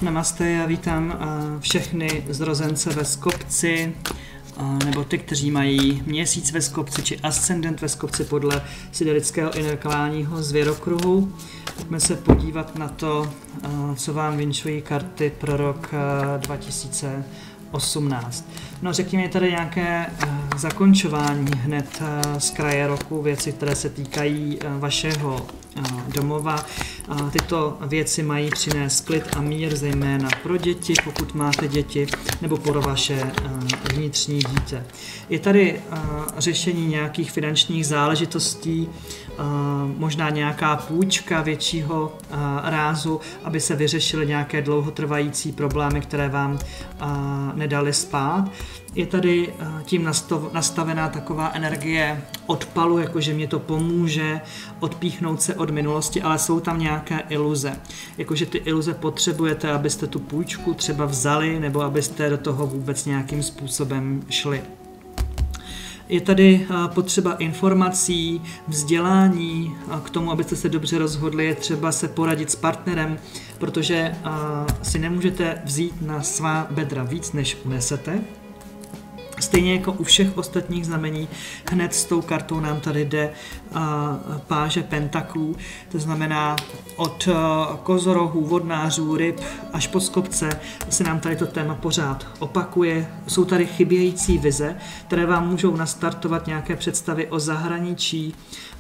Namaste, já vítám všechny zrozence ve Skopci, nebo ty, kteří mají měsíc ve Skopci, či ascendent ve Skopci podle siderického inerklálního zvěrokruhu. Pojďme se podívat na to, co vám vinčují karty pro rok 2018. No, řekněme tady nějaké zakončování hned z kraje roku, věci, které se týkají vašeho domova. Tyto věci mají přinést klid a mír, zejména pro děti, pokud máte děti, nebo pro vaše vnitřní dítě. Je tady řešení nějakých finančních záležitostí, možná nějaká půjčka většího rázu, aby se vyřešily nějaké dlouhotrvající problémy, které vám nedali spát. Je tady tím nastavená taková energie odpalu, jakože mě to pomůže odpíchnout se od minulosti, ale jsou tam nějaké iluze. Jakože ty iluze potřebujete, abyste tu půjčku třeba vzali, nebo abyste do toho vůbec nějakým způsobem šli. Je tady potřeba informací, vzdělání, k tomu, abyste se dobře rozhodli, je třeba se poradit s partnerem, protože si nemůžete vzít na svá bedra víc, než unesete. Stejně jako u všech ostatních znamení, hned s tou kartou nám tady jde páže pentaklů, to znamená od kozorohů, vodnářů, ryb až po Skopce se nám tady to téma pořád opakuje. Jsou tady chybějící vize, které vám můžou nastartovat nějaké představy o zahraničí,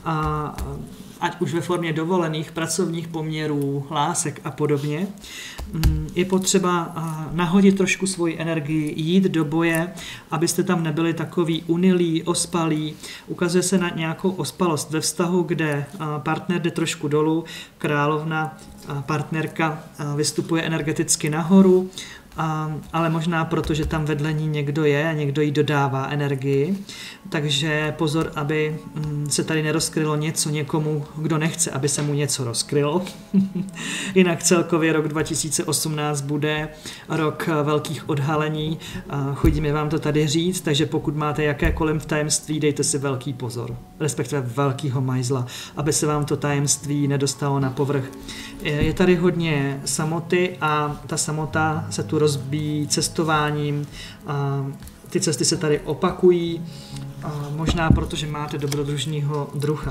ať už ve formě dovolených, pracovních poměrů, lásek a podobně. Je potřeba nahodit trošku svoji energii, jít do boje, abyste tam nebyli takový unilí, ospalí. Ukazuje se na nějakou ospalost ve vztahu, kde partner jde trošku dolů, královna, partnerka vystupuje energeticky nahoru, ale možná proto, že tam vedle ní někdo je a někdo jí dodává energii. Takže pozor, aby se tady nerozkrylo něco někomu, kdo nechce, aby se mu něco rozkrylo. Jinak celkově rok 2018 bude rok velkých odhalení. Chodíme vám to tady říct, takže pokud máte jakékoliv tajemství, dejte si velký pozor, respektive velkýho majzla, aby se vám to tajemství nedostalo na povrch. Je tady hodně samoty a ta samota se tu rozbíjí cestováním. Ty cesty se tady opakují, možná protože máte dobrodružního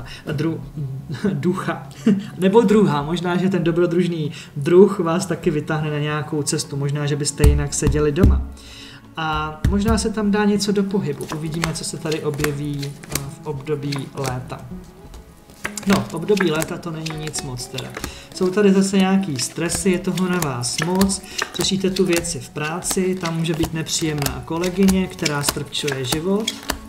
ducha, nebo druha. Možná, že ten dobrodružný druh vás taky vytáhne na nějakou cestu. Možná, že byste jinak seděli doma. A možná se tam dá něco do pohybu. Uvidíme, co se tady objeví v období léta. No, v období léta to není nic moc teda. Jsou tady zase nějaký stresy, je toho na vás moc, řešíte tu věci v práci, tam může být nepříjemná kolegyně, která strpčuje život.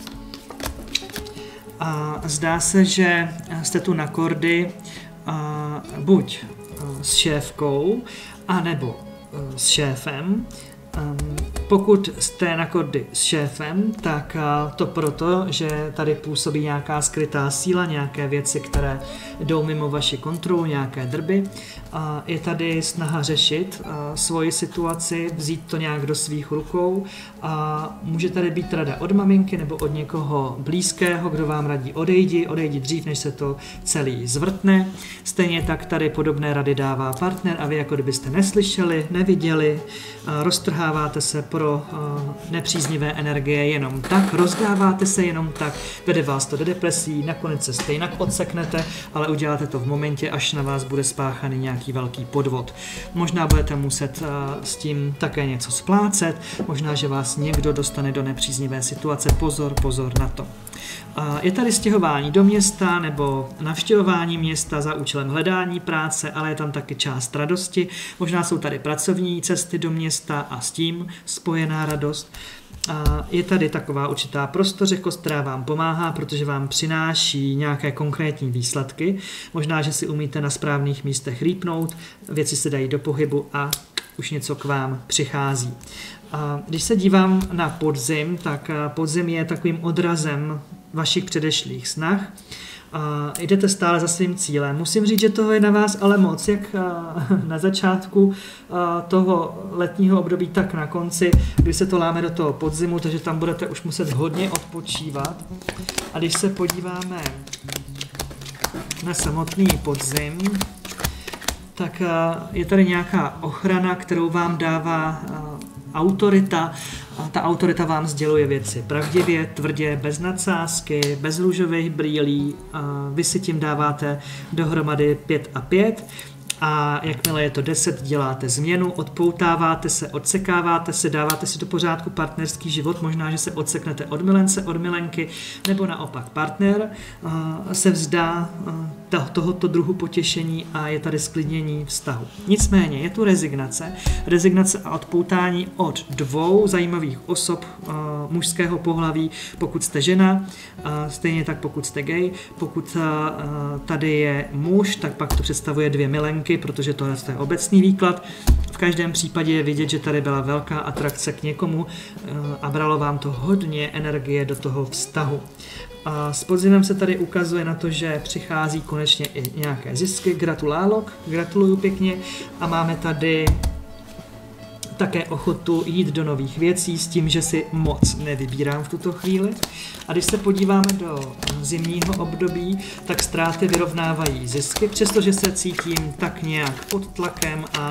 A zdá se, že jste tu na kordy buď s šéfkou, anebo s šéfem. Pokud jste na kordy s šéfem, tak to proto, že tady působí nějaká skrytá síla, nějaké věci, které jdou mimo vaši kontrolu, nějaké drby. Je tady snaha řešit svoji situaci, vzít to nějak do svých rukou. Může tady být rada od maminky nebo od někoho blízkého, kdo vám radí odejdi dřív, než se to celý zvrtne. Stejně tak tady podobné rady dává partner a vy jako kdybyste neslyšeli, neviděli, roztrháváte se pro nepříznivé energie jenom tak, rozdáváte se jenom tak, vede vás to do depresí, nakonec se stejně odseknete, ale uděláte to v momentě, až na vás bude spáchaný nějaký velký podvod. Možná budete muset s tím také něco splácet, možná, že vás někdo dostane do nepříznivé situace, pozor na to. Je tady stěhování do města nebo navštěvování města za účelem hledání práce, ale je tam taky část radosti. Možná jsou tady pracovní cesty do města a s tím spojená radost. Je tady taková určitá prostořekost, která vám pomáhá, protože vám přináší nějaké konkrétní výsledky. Možná, že si umíte na správných místech rýpnout, věci se dají do pohybu a už něco k vám přichází. Když se dívám na podzim, tak podzim je takovým odrazem vašich předešlých snah. Jdete stále za svým cílem. Musím říct, že toho je na vás ale moc, jak na začátku toho letního období, tak na konci, kdy se to láme do toho podzimu, takže tam budete už muset hodně odpočívat. A když se podíváme na samotný podzim, tak je tady nějaká ochrana, kterou vám dává autorita. A ta autorita vám sděluje věci pravdivě, tvrdě, bez nadsázky, bez růžových brýlí. Vy si tím dáváte dohromady 5 a 5. A jakmile je to 10, děláte změnu, odpoutáváte se, odsekáváte se, dáváte si do pořádku partnerský život, možná, že se odseknete od milence, od milenky, nebo naopak partner se vzdá tohoto druhu potěšení a je tady sklidnění vztahu. Nicméně je tu rezignace a odpoutání od 2 zajímavých osob mužského pohlaví, pokud jste žena, stejně tak pokud jste gay, pokud tady je muž, tak pak to představuje 2 milenky, protože to je obecný výklad. V každém případě je vidět, že tady byla velká atrakce k někomu a bralo vám to hodně energie do toho vztahu. A s podzimem se tady ukazuje na to, že přichází konečně i nějaké zisky. Gratuluju pěkně. A máme tady také ochotu jít do nových věcí s tím, že si moc nevybírám v tuto chvíli. A když se podíváme do zimního období, tak ztráty vyrovnávají zisky, přestože se cítím tak nějak pod tlakem a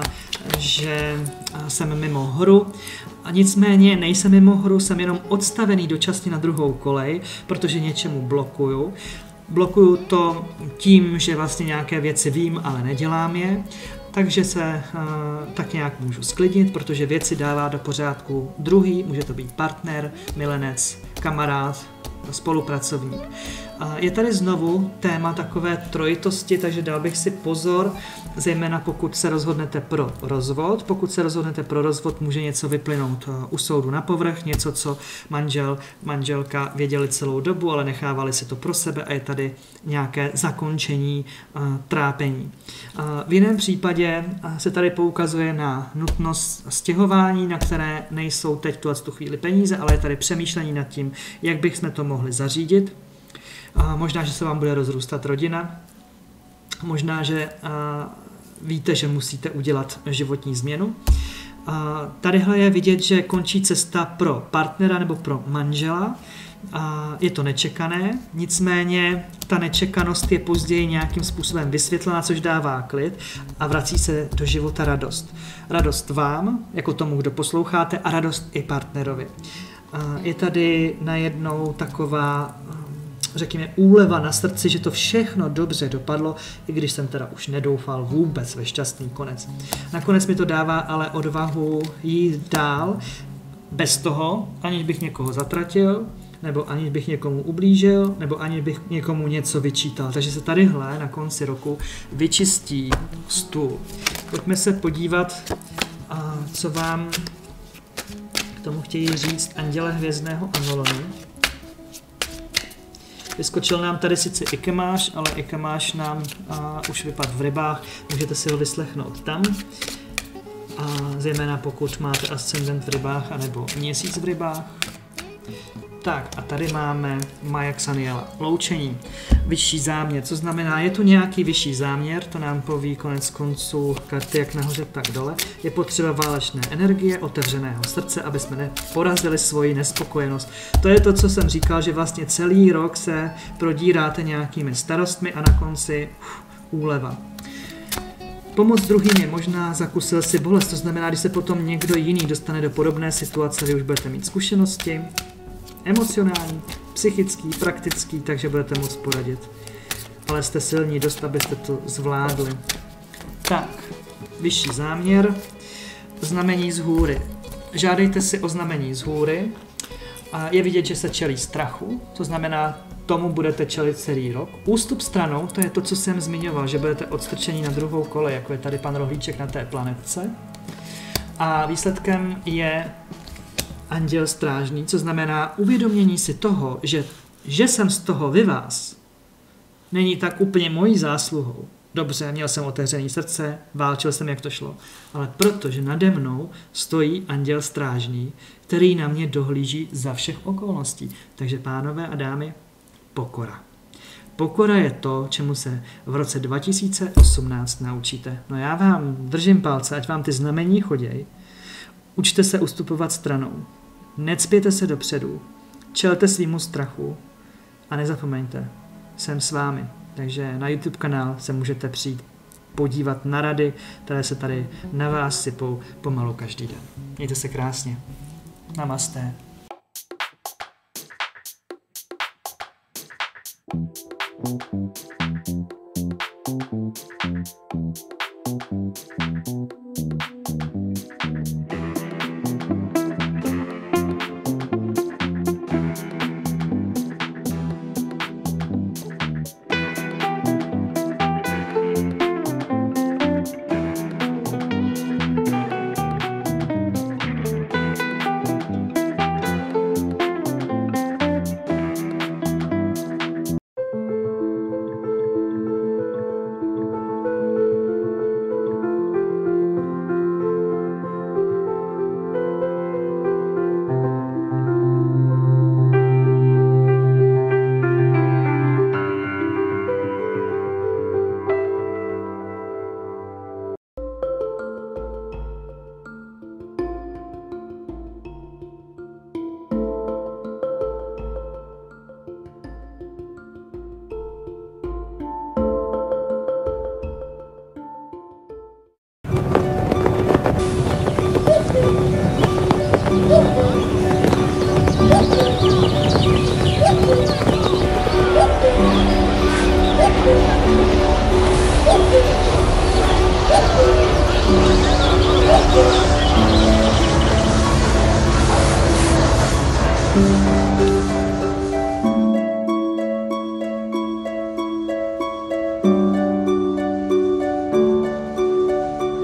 že jsem mimo hru. A nicméně nejsem mimo hru, jsem jenom odstavený dočasně na druhou kolej, protože něčemu blokuju. Blokuju to tím, že vlastně nějaké věci vím, ale nedělám je. Takže se tak nějak můžu sklidnit, protože věci dává do pořádku druhý, může to být partner, milenec, kamarád, spolupracovník. Je tady znovu téma takové trojitosti, takže dal bych si pozor, zejména pokud se rozhodnete pro rozvod. Pokud se rozhodnete pro rozvod, může něco vyplynout u soudu na povrch, něco, co manželka věděli celou dobu, ale nechávali si to pro sebe a je tady nějaké zakončení trápení. V jiném případě se tady poukazuje na nutnost stěhování, na které nejsou teď tu chvíli peníze, ale je tady přemýšlení nad tím, jak bychom to mohli zařídit. Možná, že se vám bude rozrůstat rodina, možná, že víte, že musíte udělat životní změnu. Tadyhle je vidět, že končí cesta pro partnera nebo pro manžela. Je to nečekané, nicméně ta nečekanost je později nějakým způsobem vysvětlena, což dává klid a vrací se do života radost. Radost vám, jako tomu, kdo posloucháte, a radost i partnerovi. Je tady najednou taková, řekněme, úleva na srdci, že to všechno dobře dopadlo, i když jsem teda už nedoufal vůbec ve šťastný konec. Nakonec mi to dává ale odvahu jít dál, bez toho, aniž bych někoho zatratil, nebo aniž bych někomu ublížil, nebo aniž bych někomu něco vyčítal. Takže se tadyhle na konci roku vyčistí stůl. Pojďme se podívat, co vám k tomu chtějí říct anděle hvězdného Avalonu. Vyskočil nám tady sice Ikemáš, ale Ikemáš nám už vypadl v rybách, můžete si ho vyslechnout tam. A zejména pokud máte ascendent v rybách anebo měsíc v rybách. Tak a tady máme Maja Xaniela. Loučení. Vyšší záměr. Co znamená, je tu nějaký vyšší záměr, to nám poví konec konců karty jak nahoře, tak dole. Je potřeba válečné energie, otevřeného srdce, aby jsme neporazili svoji nespokojenost. To je to, co jsem říkal, že vlastně celý rok se prodíráte nějakými starostmi a na konci úleva. Pomoc druhým je možná, zakusil si bolest, to znamená, když se potom někdo jiný dostane do podobné situace, vy už budete mít zkušenosti, emocionální, psychický, praktický, takže budete moct poradit. Ale jste silní dost, abyste to zvládli. Tak, vyšší záměr, znamení z hůry. Žádejte si o znamení z hůry. A je vidět, že se čelí strachu, to znamená, tomu budete čelit celý rok. Ústup stranou, to je to, co jsem zmiňoval, že budete odstrčení na druhou kolej, jako je tady pan Rohlíček na té planetce. A výsledkem je anděl strážný, co znamená uvědomění si toho, že jsem z toho vyvázl, není tak úplně mojí zásluhou. Dobře, měl jsem otevřené srdce, válčil jsem, jak to šlo, ale protože nade mnou stojí anděl strážný, který na mě dohlíží za všech okolností. Takže pánové a dámy, pokora. Pokora je to, čemu se v roce 2018 naučíte. No já vám držím palce, ať vám ty znamení choděj. Učte se ustupovat stranou. Necpěte se dopředu. Čelte svýmu strachu. A nezapomeňte, jsem s vámi. Takže na YouTube kanál se můžete přijít podívat na rady, které se tady na vás sypou pomalu každý den. Mějte se krásně. Namaste. Thank you.